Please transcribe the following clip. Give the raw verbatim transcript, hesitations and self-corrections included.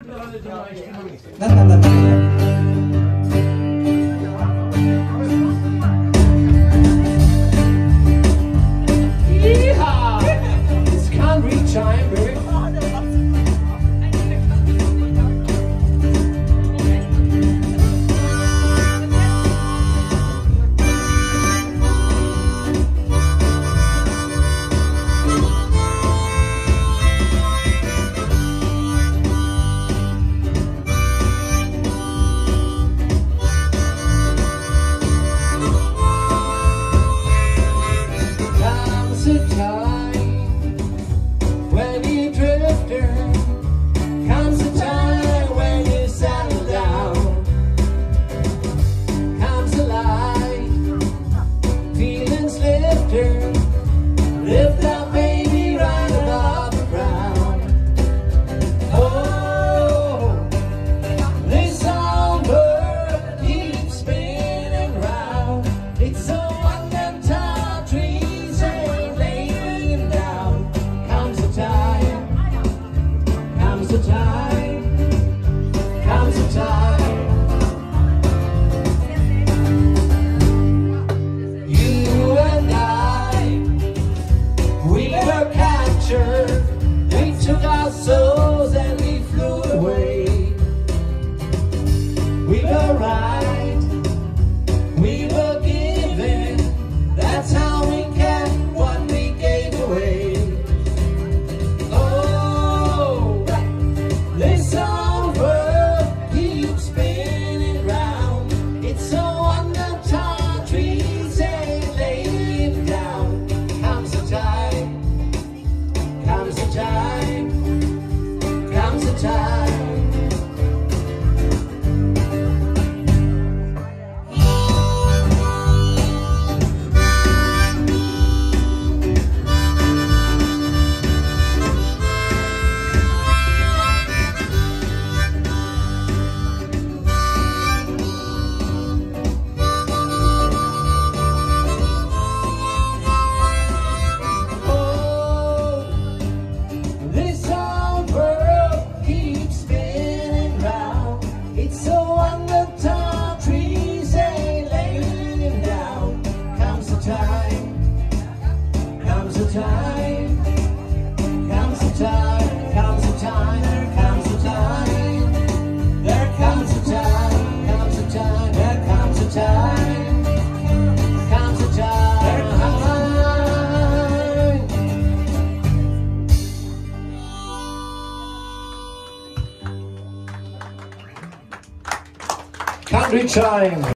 Nein, nein, nein, nein. Yeehaw! It's country time, baby. Lift that baby right above the ground. Oh, this old bird keeps spinning round. It's so under tall trees and laying him down. Comes the time, comes the time, comes the time. We took our souls and we flew away. We were right, we were given. That's how we kept what we gave away. Oh, this old world keeps spinning round. It's so under tall trees and laying down. Comes the time, comes the time, comes the time. Time, comes the time, comes the time, there comes the time, there comes the time, comes the time, there comes the time, comes the time, there comes the time. Country time.